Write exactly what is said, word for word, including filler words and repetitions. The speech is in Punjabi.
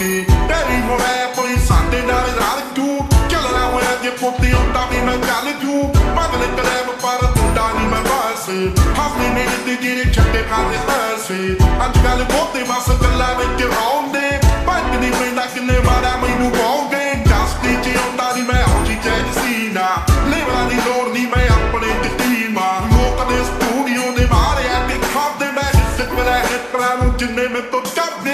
ਕੇ ਤੇਰੀ ਹੋਵੇ ਕੋਈ ਸਾਡੇ ਨਾਲ ਰਲ ਜੂ ਚੱਲਣਾ ਹੋਇਆ ਜੇ ਪੁੱਤੀ ਹੁੰਦਾ ਵੀ ਮੈਂ ਚੱਲ ਜੂ ਬਦਲੇ ਕਰੇ ਪਰ ਮੁੰਡਾ ਨਹੀਂ ਮੈਂ ਬਸ ਹੱਸਦੇ ਨੇ ਤੇ ਜਿਹੜੇ ਛੱਡੇ ਖਾਦੇ ਪਾਸੇ ਅੱਜ ਕੱਲ ਬਹੁਤੇ ਬਸ ਗੱਲਾਂ ਵਿੱਚ ਆਉਂਦੇ ਪੰਜ ਨਹੀਂ ਪੈਂਦਾ ਕਿੰਨੇ ਵਾਰਾ ਮੈਨੂੰ ਪਾਉਂਦੇ ਜਸਤੀ ਚ ਆਉਂਦਾ ਨਹੀਂ ਮੈਂ ਔਜੀ ਚੈਨ ਸੀ ਨਾ ਲੇਵਰਾਂ ਦੀ ਲੋੜ ਨਹੀਂ ਮੈਂ ਆਪਣੇ ਟੀਮਾਂ ਲੋਕ ਦੇ ਸਟੂਡੀਓ ਦੇ ਬਾਹਰ ਆ ਕੇ ਖਾਦੇ ਮੈਂ ਸਿੱਖ ਲੈ ਹਿੱਟਰਾਂ ਨੂੰ ਜਿੰਨੇ ਮੈਂ ਤੋਂ ਕਰਦੇ